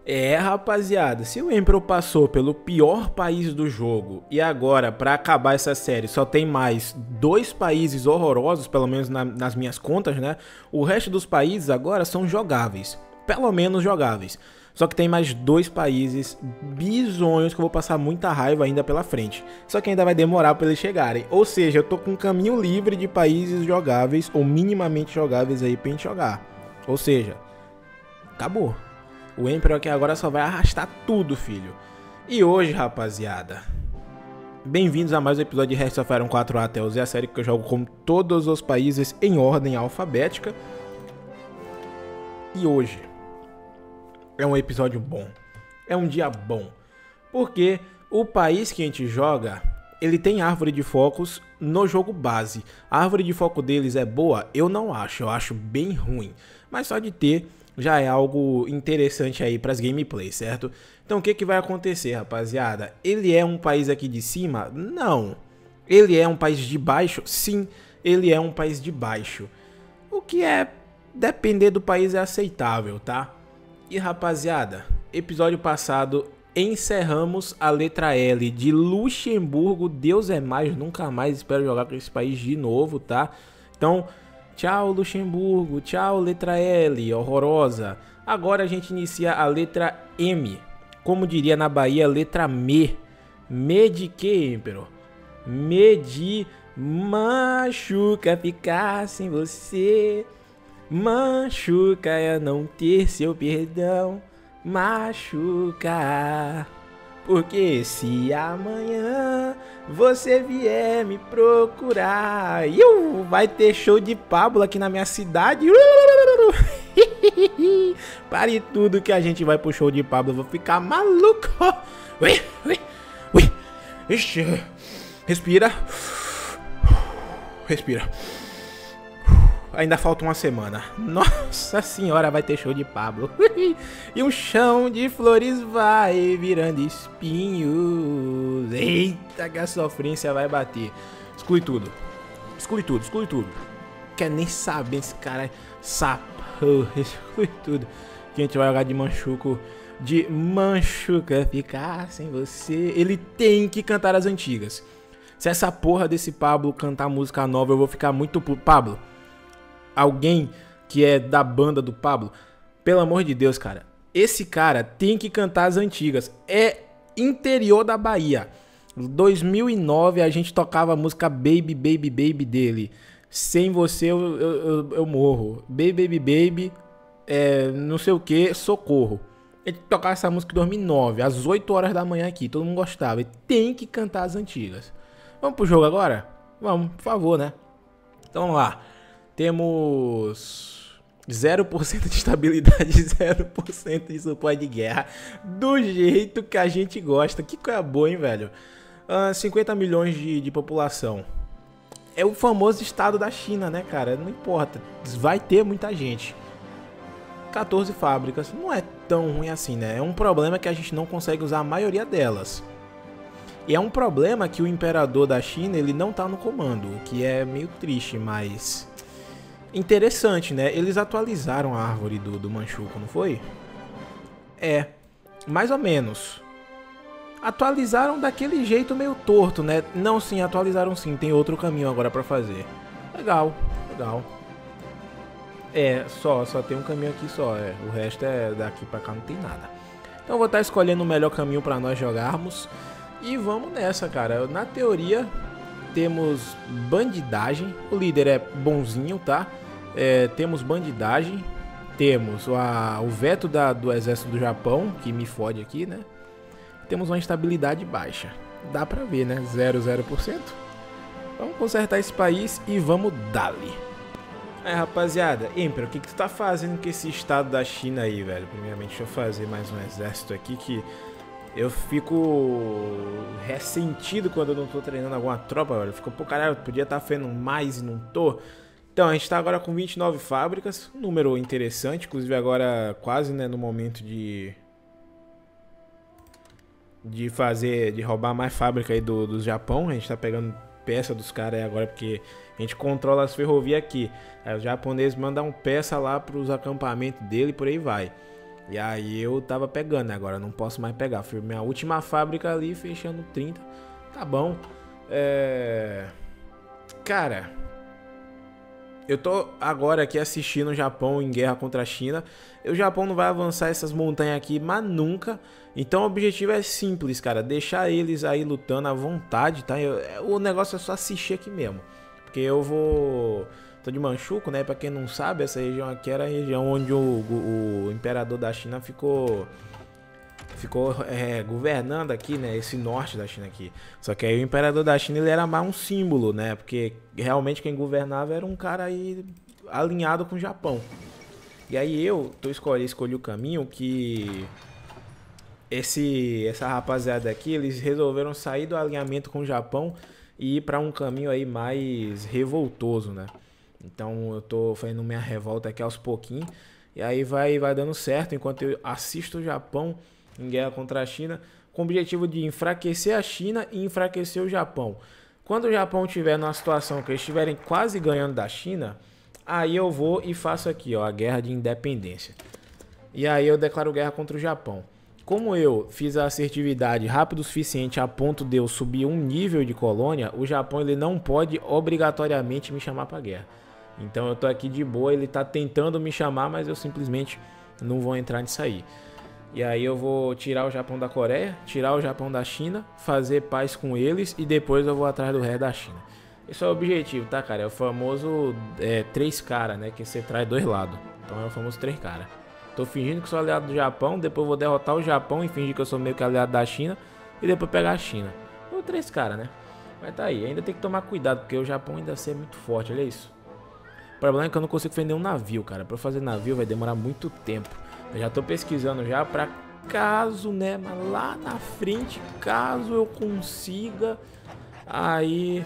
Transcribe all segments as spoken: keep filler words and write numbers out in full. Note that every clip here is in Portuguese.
É, rapaziada, se o Emperor passou pelo pior país do jogo e agora, pra acabar essa série, só tem mais dois países horrorosos, pelo menos na, nas minhas contas, né? O resto dos países agora são jogáveis, pelo menos jogáveis. Só que tem mais dois países bizonhos que eu vou passar muita raiva ainda pela frente. Só que ainda vai demorar pra eles chegarem. Ou seja, eu tô com um caminho livre de países jogáveis ou minimamente jogáveis aí pra gente jogar. Ou seja, acabou. O Emperor aqui agora só vai arrastar tudo, filho. E hoje, rapaziada, bem-vindos a mais um episódio de Hearts of Iron quatro A Tales, é a série que eu jogo com todos os países em ordem alfabética. E hoje é um episódio bom, é um dia bom, porque o país que a gente joga, ele tem árvore de focos no jogo base. A árvore de foco deles é boa? Eu não acho, eu acho bem ruim, mas só de ter já é algo interessante aí para as gameplays, certo? Então o que que vai acontecer, rapaziada? Ele é um país aqui de cima? Não. Ele é um país de baixo? Sim, ele é um país de baixo. O que é, depender do país, é aceitável, tá? E rapaziada, episódio passado encerramos a letra L de Luxemburgo. Deus é mais, nunca mais espero jogar com esse país de novo, tá? Então, tchau Luxemburgo, tchau letra L, horrorosa. Agora a gente inicia a letra M. Como diria na Bahia, letra M. Me de que, Emperor? Me de machuca ficar sem você. Machuca é não ter seu perdão. Machuca. Porque se amanhã você vier me procurar, iu, vai ter show de Pablo aqui na minha cidade. Pare tudo que a gente vai pro show de Pablo, eu vou ficar maluco. Ui, ui, ui. Ixi. Respira. Respira. Ainda falta uma semana. Nossa senhora, vai ter show de Pablo. E um chão de flores vai virando espinhos. Eita, que a sofrência vai bater. Exclui tudo. Exclui tudo, exclui tudo. Quer nem saber esse cara é sapo. Exclui tudo. Que a gente vai jogar de manchuco. De manchuca ficar sem você. Ele tem que cantar as antigas. Se essa porra desse Pablo cantar música nova, eu vou ficar muito puto. Pablo, alguém que é da banda do Pablo, pelo amor de Deus, cara, esse cara tem que cantar as antigas. É interior da Bahia. dois mil e nove a gente tocava a música Baby, Baby, Baby dele. Sem você eu, eu, eu, eu morro. Baby, Baby, Baby, é, não sei o que, socorro. Ele tocava essa música em dois mil e nove, às oito horas da manhã aqui, todo mundo gostava. Ele tem que cantar as antigas. Vamos pro jogo agora? Vamos, por favor, né? Então vamos lá. Temos zero por cento de estabilidade, zero por cento de supply de guerra, do jeito que a gente gosta. Que coisa boa, hein, velho? Uh, cinquenta milhões de, de população. É o famoso estado da China, né, cara? Não importa, vai ter muita gente. quatorze fábricas, não é tão ruim assim, né? É um problema que a gente não consegue usar a maioria delas. E é um problema que o imperador da China, ele não tá no comando, o que é meio triste, mas interessante, né? Eles atualizaram a árvore do, do Manchukuo, não foi? É, mais ou menos. Atualizaram daquele jeito meio torto, né? Não, sim, atualizaram sim. Tem outro caminho agora pra fazer. Legal, legal. É, só, só tem um caminho aqui só. É. O resto é daqui pra cá, não tem nada. Então eu vou estar escolhendo o melhor caminho pra nós jogarmos. E vamos nessa, cara. Na teoria, temos bandidagem. O líder é bonzinho, tá? É, temos bandidagem. Temos a, o veto da, do exército do Japão, que me fode aqui, né? Temos uma instabilidade baixa. Dá pra ver, né? zero, zero por cento. Vamos consertar esse país e vamos dali. Aí, rapaziada. Emperor, o que, que tu tá fazendo com esse estado da China aí, velho? Primeiramente, deixa eu fazer mais um exército aqui que eu fico ressentido quando eu não tô treinando alguma tropa, velho. Fico, pô, caralho, eu podia estar fazendo mais e não tô. Então, a gente tá agora com vinte e nove fábricas, um número interessante, inclusive agora quase, né, no momento de de fazer, de roubar mais fábrica aí do, do Japão. A gente tá pegando peça dos caras aí agora porque a gente controla as ferrovias aqui. Aí os japoneses mandam peça lá pros acampamentos dele e por aí vai. E aí eu tava pegando, né? Agora eu não posso mais pegar. Fui minha última fábrica ali, fechando trinta. Tá bom. É... Cara, eu tô agora aqui assistindo o Japão em guerra contra a China. O Japão não vai avançar essas montanhas aqui, mas nunca. Então o objetivo é simples, cara. Deixar eles aí lutando à vontade, tá? Eu, o negócio é só assistir aqui mesmo. Porque eu vou... Tô de Manchukuo, né? Pra quem não sabe, essa região aqui era a região onde o, o, o imperador da China ficou... Ficou é, governando aqui, né? Esse norte da China aqui. Só que aí o imperador da China, ele era mais um símbolo, né? Porque realmente quem governava era um cara aí alinhado com o Japão. E aí eu tô escolhi, escolhi o caminho que... Esse, essa rapaziada aqui, eles resolveram sair do alinhamento com o Japão e ir pra um caminho aí mais revoltoso, né? Então eu tô fazendo minha revolta aqui aos pouquinhos. E aí vai, vai dando certo enquanto eu assisto o Japão em guerra contra a China, com o objetivo de enfraquecer a China e enfraquecer o Japão. Quando o Japão estiver numa situação que eles estiverem quase ganhando da China, aí eu vou e faço aqui, ó, a guerra de independência. E aí eu declaro guerra contra o Japão. Como eu fiz a assertividade rápido o suficiente a ponto de eu subir um nível de colônia, o Japão ele não pode obrigatoriamente me chamar para guerra. Então eu tô aqui de boa, ele tá tentando me chamar, mas eu simplesmente não vou entrar nisso aí. E aí eu vou tirar o Japão da Coreia, tirar o Japão da China, fazer paz com eles e depois eu vou atrás do resto da China. Esse é o objetivo, tá, cara? É o famoso é, três caras, né? Que você traz dois lados. Então é o famoso três caras. Tô fingindo que sou aliado do Japão, depois vou derrotar o Japão e fingir que eu sou meio que aliado da China e depois pegar a China. Ou três caras, né? Mas tá aí, ainda tem que tomar cuidado porque o Japão ainda é muito forte, olha isso. O problema é que eu não consigo vender um navio, cara. Pra eu fazer navio vai demorar muito tempo. Eu já tô pesquisando já pra caso, né, mas lá na frente, caso eu consiga, aí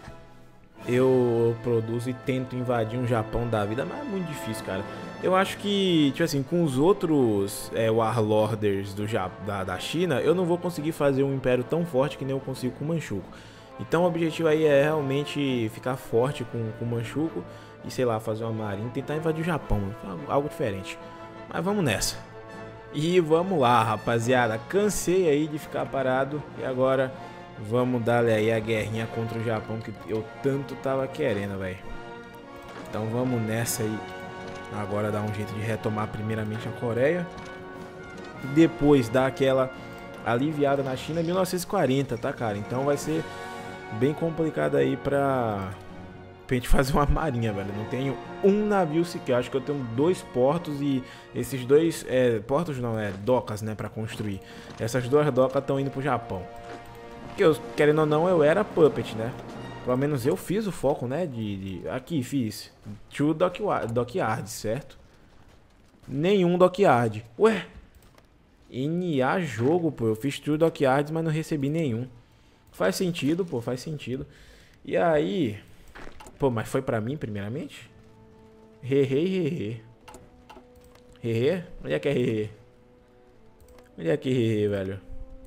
eu produzo e tento invadir um Japão da vida, mas é muito difícil, cara. Eu acho que, tipo assim, com os outros é, Warlorders do, da, da China, eu não vou conseguir fazer um império tão forte que nem eu consigo com o Manchukuo. Então o objetivo aí é realmente ficar forte com, com o Manchukuo e, sei lá, fazer uma marinha, tentar invadir o Japão, algo diferente. Mas vamos nessa. E vamos lá, rapaziada. Cansei aí de ficar parado. E agora vamos dar aí a guerrinha contra o Japão que eu tanto tava querendo, velho. Então vamos nessa aí. Agora dar um jeito de retomar primeiramente a Coreia. E depois dar aquela aliviada na China em mil novecentos e quarenta, tá, cara? Então vai ser bem complicado aí pra... pra gente fazer uma marinha, velho. Não tenho um navio sequer. Acho que eu tenho dois portos e esses dois... É, portos não, é docas, né? Pra construir. Essas duas docas estão indo pro Japão. Porque eu, querendo ou não, eu era puppet, né? Pelo menos eu fiz o foco, né? De, de... Aqui, fiz. Two dockyards, certo? Nenhum dockyard. Ué? N A jogo, pô. Eu fiz two dockyards, mas não recebi nenhum. Faz sentido, pô. Faz sentido. E aí... Pô, mas foi pra mim, primeiramente? Hehe, hehe. Hehe? Onde é que é hehe? Onde é que é hehe, velho?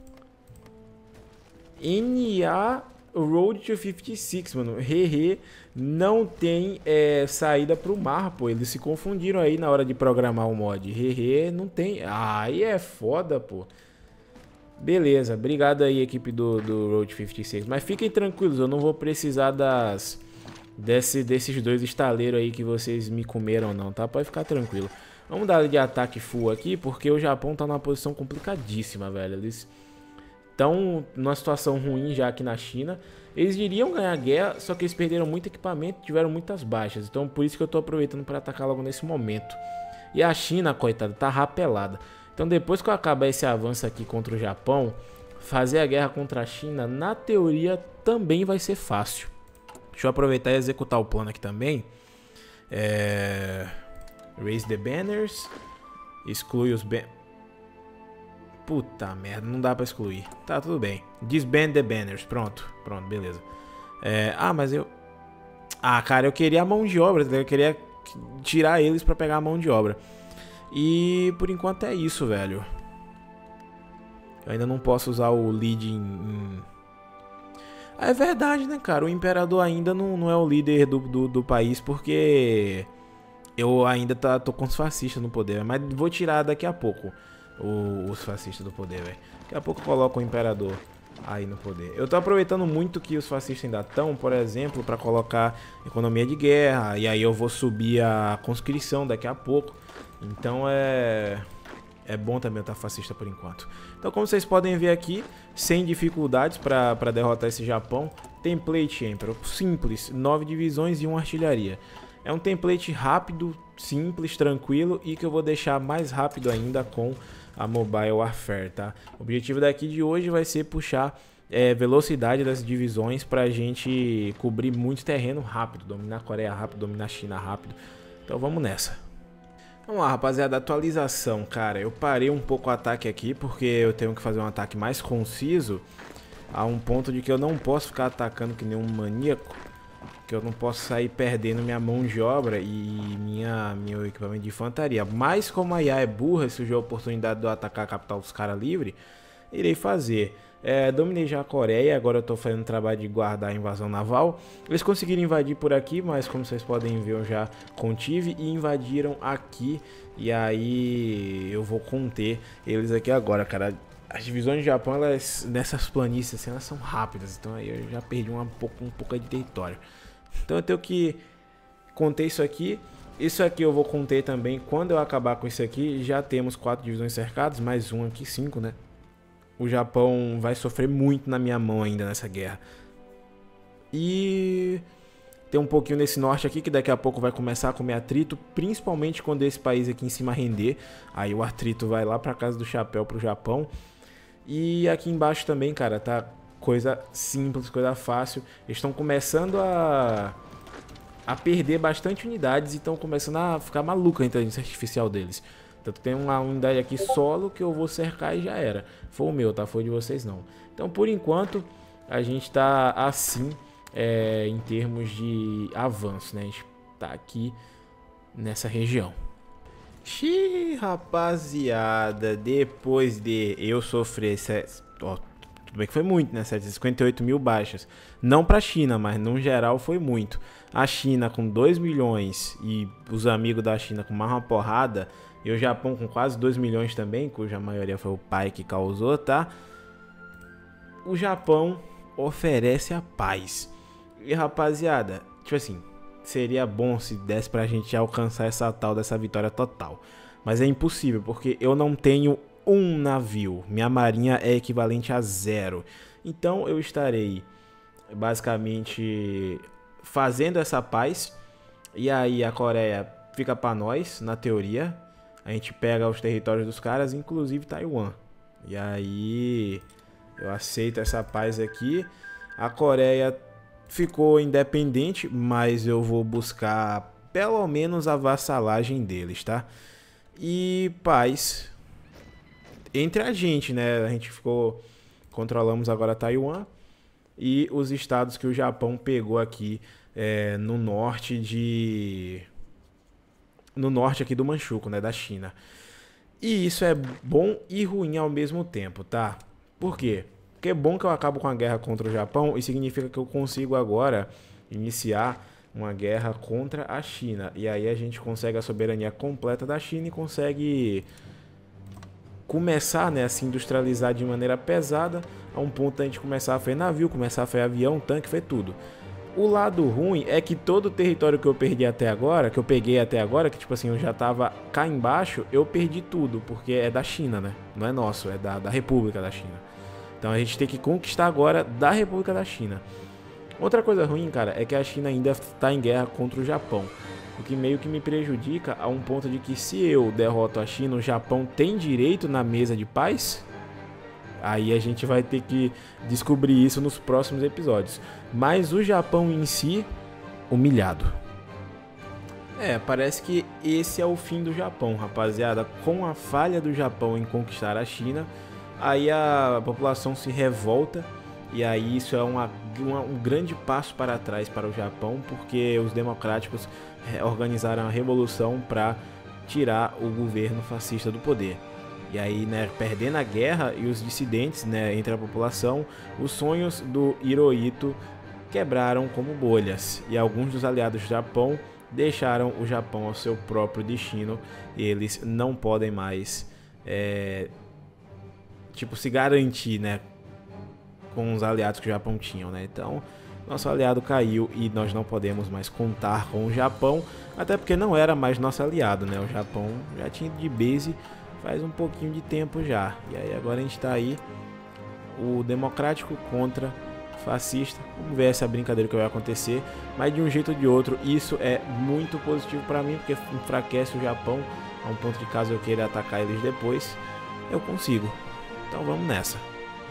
N A Road to cinquenta e seis, mano. Hehe não tem é, saída pro mar, pô. Eles se confundiram aí na hora de programar o mod. Hehe não tem. Aí é foda, pô. Beleza, obrigado aí, equipe do, do Road to cinquenta e seis. Mas fiquem tranquilos, eu não vou precisar das... Desse, desses dois estaleiros aí que vocês me comeram não, tá? Pode ficar tranquilo. Vamos dar de ataque full aqui, porque o Japão tá numa posição complicadíssima, velho. Eles estão numa situação ruim já aqui na China. Eles iriam ganhar a guerra, só que eles perderam muito equipamento e tiveram muitas baixas. Então por isso que eu tô aproveitando para atacar logo nesse momento. E a China, coitada, tá rapelada. Então depois que eu acabar esse avanço aqui contra o Japão, fazer a guerra contra a China, na teoria, também vai ser fácil. Deixa eu aproveitar e executar o plano aqui também. É... Raise the banners. Exclui os ban... Puta merda, não dá pra excluir. Tá, tudo bem. Disband the banners. Pronto, pronto, beleza. É... Ah, mas eu... Ah, cara, eu queria a mão de obra. Eu queria tirar eles pra pegar a mão de obra. E por enquanto é isso, velho. Eu ainda não posso usar o lead em... em... É verdade, né, cara? O imperador ainda não, não é o líder do, do, do país porque eu ainda tá, tô com os fascistas no poder, mas vou tirar daqui a pouco o, os fascistas do poder, velho. Daqui a pouco eu coloco o imperador aí no poder. Eu tô aproveitando muito que os fascistas ainda estão, por exemplo, para colocar economia de guerra, e aí eu vou subir a conscrição daqui a pouco. Então é é bom também eu estar fascista por enquanto. Então, como vocês podem ver aqui, sem dificuldades para derrotar esse Japão. Template Emperor, simples, nove divisões e uma artilharia. É um template rápido, simples, tranquilo e que eu vou deixar mais rápido ainda com a Mobile Warfare, tá? O objetivo daqui de hoje vai ser puxar é, velocidade das divisões pra gente cobrir muito terreno rápido, dominar a Coreia rápido, dominar a China rápido. Então vamos nessa. Vamos lá, rapaziada, atualização, cara. Eu parei um pouco o ataque aqui porque eu tenho que fazer um ataque mais conciso a um ponto de que eu não posso ficar atacando que nem um maníaco, que eu não posso sair perdendo minha mão de obra e minha, meu equipamento de infantaria. Mas como a I A é burra, se surgiu a oportunidade de eu atacar a capital dos caras livre, irei fazer. É, dominei já a Coreia, agora eu tô fazendo trabalho de guardar a invasão naval. Eles conseguiram invadir por aqui, mas como vocês podem ver eu já contive e invadiram aqui. E aí eu vou conter eles aqui agora, cara. As divisões do Japão, elas, nessas planícies assim, elas são rápidas, então aí eu já perdi um pouco, um pouco de território. Então eu tenho que conter isso aqui. Isso aqui eu vou conter também. Quando eu acabar com isso aqui, já temos quatro divisões cercadas, mais um aqui, cinco, né? O Japão vai sofrer muito na minha mão ainda nessa guerra. E tem um pouquinho nesse norte aqui que daqui a pouco vai começar a comer atrito, principalmente quando esse país aqui em cima render. Aí o atrito vai lá pra casa do chapéu pro Japão. E aqui embaixo também, cara, tá coisa simples, coisa fácil. Eles estão começando a a perder bastante unidades e estão começando a ficar maluca a inteligência artificial deles. Tanto tem uma unidade aqui solo que eu vou cercar e já era. Foi o meu, tá? Foi de vocês não. Então, por enquanto, a gente tá assim é, em termos de avanço, né? A gente tá aqui nessa região. Xiii, rapaziada, depois de eu sofrer... Ó, tudo bem que foi muito, né? setecentos e cinquenta e oito mil baixas. Não pra China, mas no geral foi muito. A China com dois milhões e os amigos da China com mais uma porrada... E o Japão com quase dois milhões também, cuja maioria foi o pai que causou, tá? O Japão oferece a paz. E rapaziada, tipo assim, seria bom se desse pra gente alcançar essa tal dessa vitória total. Mas é impossível, porque eu não tenho um navio. Minha marinha é equivalente a zero. Então eu estarei basicamente fazendo essa paz. E aí a Coreia fica pra nós, na teoria. A gente pega os territórios dos caras, inclusive Taiwan. E aí eu aceito essa paz aqui. A Coreia ficou independente, mas eu vou buscar pelo menos a vassalagem deles, tá? E paz entre a gente, né? A gente ficou... Controlamos agora Taiwan e os estados que o Japão pegou aqui é, no norte de... no norte aqui do Manchukuo, né, da China. E isso é bom e ruim ao mesmo tempo, tá? Por quê? Porque é bom que eu acabo com a guerra contra o Japão e significa que eu consigo agora iniciar uma guerra contra a China. E aí a gente consegue a soberania completa da China e consegue começar, né, a se industrializar de maneira pesada, a um ponto da gente começar a fazer navio, começar a fazer avião, tanque, fazer tudo. O lado ruim é que todo o território que eu perdi até agora, que eu peguei até agora, que tipo assim, eu já tava cá embaixo, eu perdi tudo, porque é da China, né? Não é nosso, é da, da República da China. Então a gente tem que conquistar agora da República da China. Outra coisa ruim, cara, é que a China ainda tá em guerra contra o Japão. O que meio que me prejudica a um ponto de que se eu derroto a China, o Japão tem direito na mesa de paz? Aí a gente vai ter que descobrir isso nos próximos episódios. Mas o Japão em si, humilhado. É, parece que esse é o fim do Japão, rapaziada. Com a falha do Japão em conquistar a China, aí a população se revolta. E aí isso é uma, uma, um grande passo para trás para o Japão, porque os democráticos organizaram a revolução para tirar o governo fascista do poder. E aí, né, perdendo a guerra e os dissidentes, né, entre a população, os sonhos do Hirohito quebraram como bolhas. E alguns dos aliados do Japão deixaram o Japão ao seu próprio destino. E eles não podem mais é, tipo, se garantir, né, com os aliados que o Japão tinha, né? Então, nosso aliado caiu e nós não podemos mais contar com o Japão, até porque não era mais nosso aliado, né? O Japão já tinha ido de base faz um pouquinho de tempo já. E aí agora a gente tá aí, o democrático contra fascista. Vamos ver essa brincadeira que vai acontecer, mas de um jeito ou de outro isso é muito positivo para mim, porque enfraquece o Japão a um ponto de caso eu queira atacar eles depois, eu consigo. Então vamos nessa.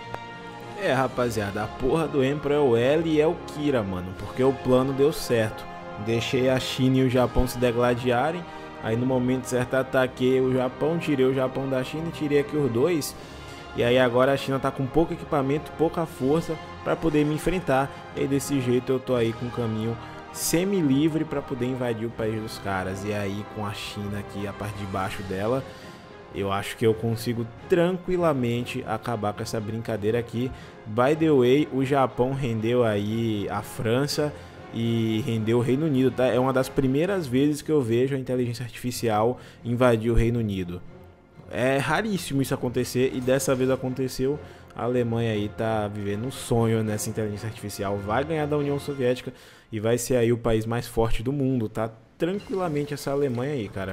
É, rapaziada, a porra do Emperor é o L e é o Kira, mano, porque o plano deu certo. Deixei a China e o Japão se degladiarem, aí no momento certo ataquei o Japão, tirei o Japão da China e tirei aqui os dois. E aí agora a China tá com pouco equipamento, pouca força para poder me enfrentar. E aí desse jeito eu tô aí com um caminho semi-livre para poder invadir o país dos caras. E aí com a China aqui a parte de baixo dela, eu acho que eu consigo tranquilamente acabar com essa brincadeira aqui. By the way, o Japão rendeu aí a França e rendeu o Reino Unido, tá? É uma das primeiras vezes que eu vejo a inteligência artificial invadir o Reino Unido. É raríssimo isso acontecer e dessa vez aconteceu. A Alemanha aí tá vivendo um sonho nessa inteligência artificial. Vai ganhar da União Soviética e vai ser aí o país mais forte do mundo, tá? Tranquilamente essa Alemanha aí, cara.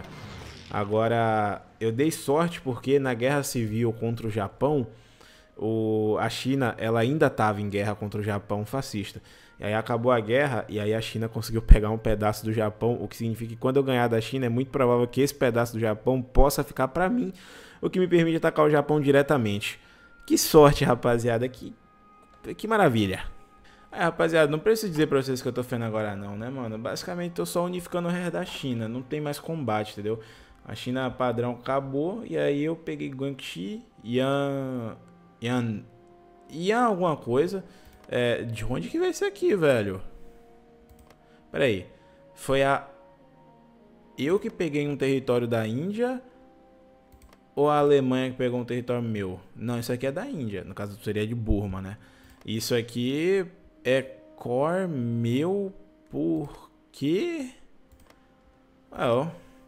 Agora, eu dei sorte porque na guerra civil contra o Japão, o, a China ela ainda estava em guerra contra o Japão fascista. E aí acabou a guerra e aí a China conseguiu pegar um pedaço do Japão, o que significa que quando eu ganhar da China é muito provável que esse pedaço do Japão possa ficar para mim, o que me permite atacar o Japão diretamente. Que sorte, rapaziada, que, que maravilha. É, rapaziada, não preciso dizer pra vocês que eu tô fazendo agora não, né, mano? Basicamente tô só unificando o resto da China, não tem mais combate, entendeu? A China padrão acabou e aí eu peguei Guangxi, Yan... Yan... Yan alguma coisa. É, de onde que veio isso aqui, velho? Pera aí. Foi a... Eu que peguei um território da Índia ou a Alemanha que pegou um território meu? Não, isso aqui é da Índia. No caso seria de Burma, né? Isso aqui é core meu por quê? Well,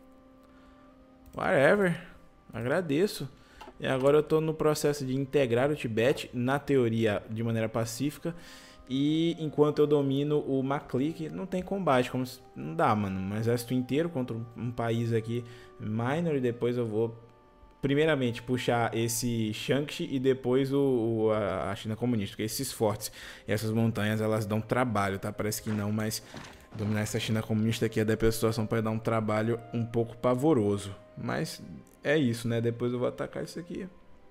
whatever. Agradeço. E agora eu tô no processo de integrar o Tibete, na teoria, de maneira pacífica. E enquanto eu domino o Maklik, não tem combate, como se... não dá, mano. Um exército inteiro contra um país aqui minor e depois eu vou, primeiramente, puxar esse Shanxi e depois o, o, a China comunista. Porque esses fortes e essas montanhas, elas dão trabalho, tá? Parece que não, mas dominar essa China comunista aqui, a situação pode dar um trabalho um pouco pavoroso. Mas... é isso, né? Depois eu vou atacar isso aqui.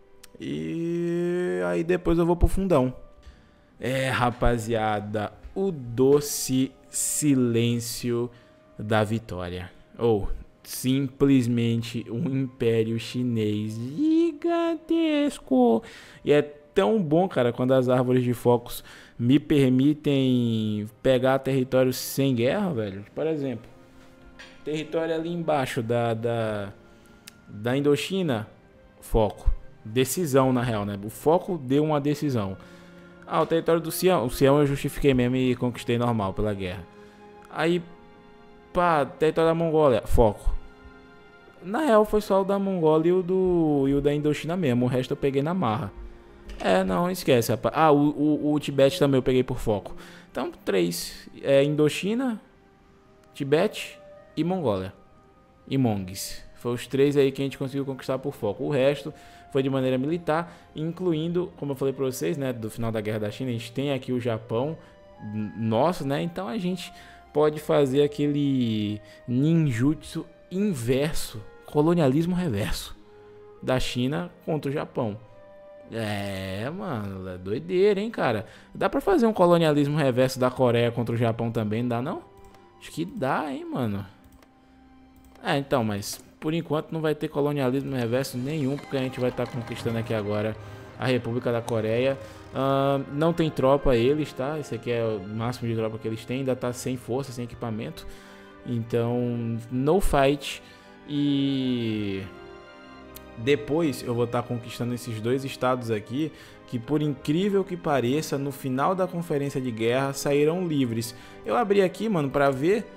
E aí depois eu vou pro fundão. É, rapaziada. O doce silêncio da vitória. Ou simplesmente um império chinês gigantesco. E é tão bom, cara, quando as árvores de focos me permitem pegar territórios sem guerra, velho. Por exemplo, território ali embaixo da... da Da Indochina, foco. Decisão, na real, né? O foco deu uma decisão. Ah, o território do Sião. O Sião eu justifiquei mesmo e conquistei normal pela guerra. Aí, pá, território da Mongólia, foco. Na real foi só o da Mongólia e o, do, e o da Indochina mesmo. O resto eu peguei na marra. É, não, esquece, rapaz. Ah, o, o, o Tibete também eu peguei por foco. Então, três. É Indochina, Tibete e Mongólia. E Mongues. Foi os três aí que a gente conseguiu conquistar por foco. O resto foi de maneira militar, incluindo, como eu falei para vocês, né, do final da Guerra da China, a gente tem aqui o Japão nosso, né? Então a gente pode fazer aquele ninjutsu inverso, colonialismo reverso da China contra o Japão. É, mano, é doideira, hein, cara? Dá pra fazer um colonialismo reverso da Coreia contra o Japão também, não dá não? Acho que dá, hein, mano? É, então, mas por enquanto não vai ter colonialismo reverso nenhum, porque a gente vai estar tá conquistando aqui agora a República da Coreia. Uh, não tem tropa eles, tá? Esse aqui é o máximo de tropa que eles têm, ainda tá sem força, sem equipamento. Então, no fight. E depois eu vou estar tá conquistando esses dois estados aqui, que por incrível que pareça, no final da conferência de guerra sairão livres. Eu abri aqui, mano, pra ver...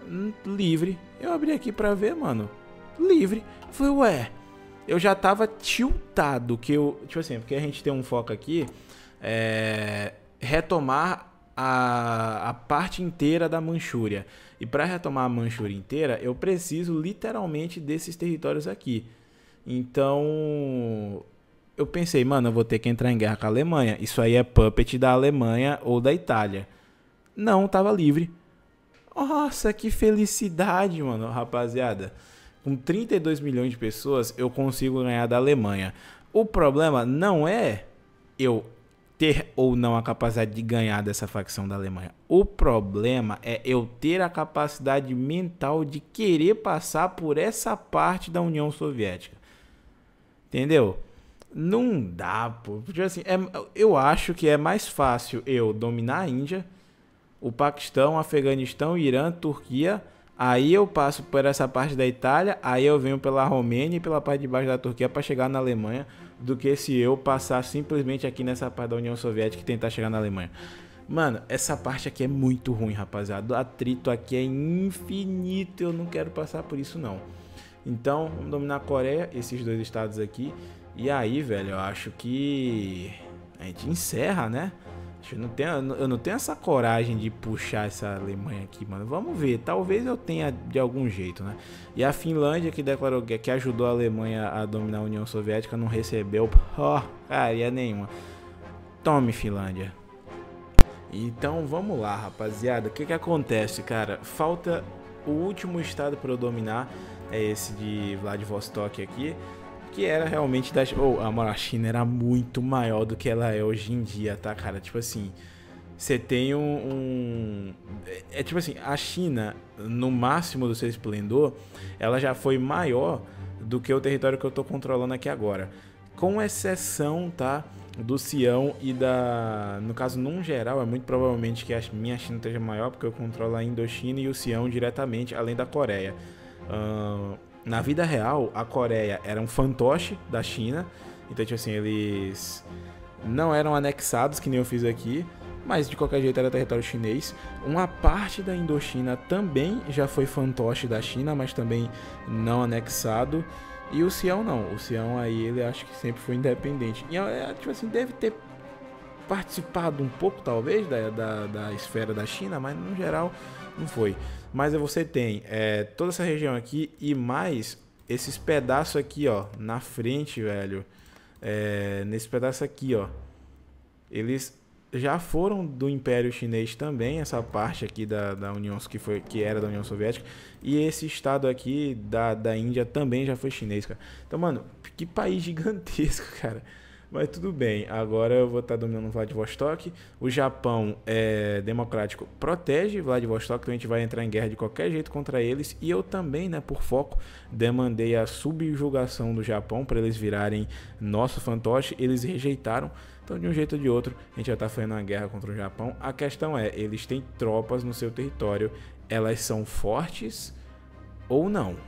hum, livre. Eu abri aqui pra ver, mano. Livre. Foi, ué. Eu já tava tiltado que eu... Tipo assim, porque a gente tem um foco aqui. É... Retomar a, a parte inteira da Manchúria. E pra retomar a Manchúria inteira, eu preciso literalmente desses territórios aqui. Então... Eu pensei, mano, eu vou ter que entrar em guerra com a Alemanha. Isso aí é puppet da Alemanha ou da Itália. Não, tava livre. Nossa, que felicidade, mano, rapaziada. Com trinta e dois milhões de pessoas, eu consigo ganhar da Alemanha. O problema não é eu ter ou não a capacidade de ganhar dessa facção da Alemanha. O problema é eu ter a capacidade mental de querer passar por essa parte da União Soviética. Entendeu? Não dá, pô. Porque, assim, é, eu acho que é mais fácil eu dominar a Índia, o Paquistão, Afeganistão, Irã, Turquia. Aí eu passo por essa parte da Itália, aí eu venho pela Romênia e pela parte de baixo da Turquia para chegar na Alemanha, do que se eu passar simplesmente aqui nessa parte da União Soviética e tentar chegar na Alemanha. Mano, essa parte aqui é muito ruim, rapaziada. O atrito aqui é infinito, eu não quero passar por isso, não. Então, vamos dominar a Coreia, esses dois estados aqui. E aí, velho, eu acho que a gente encerra, né? Eu não, tenho, eu não tenho essa coragem de puxar essa Alemanha aqui, mano. Vamos ver, talvez eu tenha de algum jeito, né? E a Finlândia, que declarou que ajudou a Alemanha a dominar a União Soviética, não recebeu porcaria nenhuma. Tome, Finlândia. Então, vamos lá, rapaziada. O que que acontece, cara? Falta o último estado para eu dominar, é esse de Vladivostok aqui. Que era realmente da... Oh, a China era muito maior do que ela é hoje em dia, tá, cara? Tipo assim, você tem um, um... É tipo assim, a China, no máximo do seu esplendor, ela já foi maior do que o território que eu tô controlando aqui agora. Com exceção, tá, do Sião e da... No caso, num geral, é muito provavelmente que a minha China esteja maior, porque eu controlo a Indochina e o Sião diretamente, além da Coreia. Uh... Na vida real, a Coreia era um fantoche da China. Então, tipo assim, eles não eram anexados, que nem eu fiz aqui. Mas, de qualquer jeito, era território chinês. Uma parte da Indochina também já foi fantoche da China, mas também não anexado. E o Sião não. O Sião aí, ele acho que sempre foi independente. E, é, tipo assim, deve ter participado um pouco, talvez, da, da, da esfera da China, mas, no geral, não foi. Mas você tem é, toda essa região aqui e mais esses pedaços aqui, ó, na frente, velho. É, nesse pedaço aqui, ó. Eles já foram do Império Chinês também, essa parte aqui da, da União, que, foi, que era da União Soviética. E esse estado aqui da, da Índia também já foi chinês, cara. Então, mano, que país gigantesco, cara. Mas tudo bem, agora eu vou estar dominando Vladivostok. O Japão é democrático, protege Vladivostok, então a gente vai entrar em guerra de qualquer jeito contra eles. E eu também, né, por foco, demandei a subjugação do Japão para eles virarem nosso fantoche. Eles rejeitaram, então de um jeito ou de outro a gente já está fazendo uma guerra contra o Japão. A questão é, eles têm tropas no seu território, elas são fortes ou não?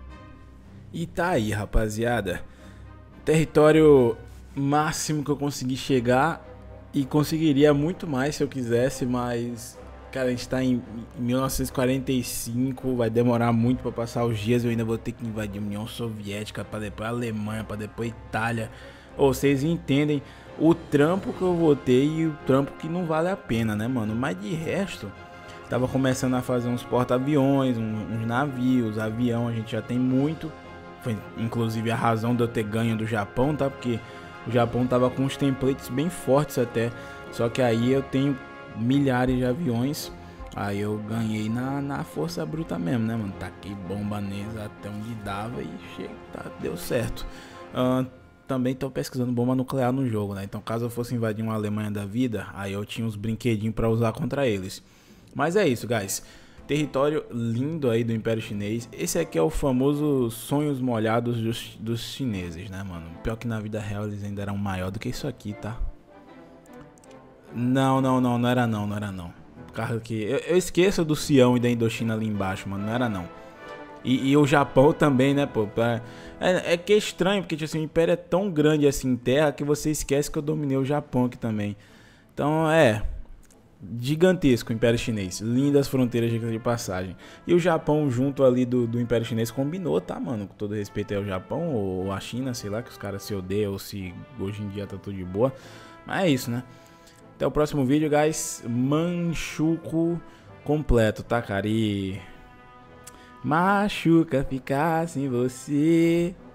E tá aí, rapaziada, território máximo que eu consegui chegar, e conseguiria muito mais se eu quisesse, mas cara, a gente tá em mil novecentos e quarenta e cinco, vai demorar muito para passar os dias, eu ainda vou ter que invadir a União Soviética, para depois a Alemanha, para depois a Itália. Ou vocês entendem o trampo que eu vou ter e o trampo que não vale a pena, né, mano? Mas de resto, tava começando a fazer uns porta-aviões, uns, uns navios, avião, a gente já tem muito. Foi inclusive a razão de eu ter ganho do Japão, tá? Porque o Japão tava com uns templates bem fortes até. Só que aí eu tenho milhares de aviões. Aí eu ganhei na, na força bruta mesmo, né, mano? Taquei bomba neles até onde dava e chega, tá, deu certo. Uh, também tô pesquisando bomba nuclear no jogo, né? Então caso eu fosse invadir uma Alemanha da vida, aí eu tinha uns brinquedinhos pra usar contra eles. Mas é isso, guys. Território lindo aí do Império Chinês. Esse aqui é o famoso sonhos molhados dos, dos chineses, né, mano? Pior que na vida real eles ainda eram maior do que isso aqui, tá? Não, não, não, não era não, não era não. Carro que eu, eu esqueço do Sião e da Indochina ali embaixo, mano, não era não. E, e o Japão também, né, pô? É, é que é estranho, porque tipo assim, o Império é tão grande assim em terra que você esquece que eu dominei o Japão aqui também. Então, é... Gigantesco o Império Chinês. Lindas fronteiras de passagem. E o Japão junto ali do, do Império Chinês combinou, tá, mano? Com todo respeito ao Japão ou a China, sei lá, que os caras se odeiam ou se hoje em dia tá tudo de boa. Mas é isso, né? Até o próximo vídeo, guys. Manchukuo completo, tá, cara? E... machuca ficar sem você.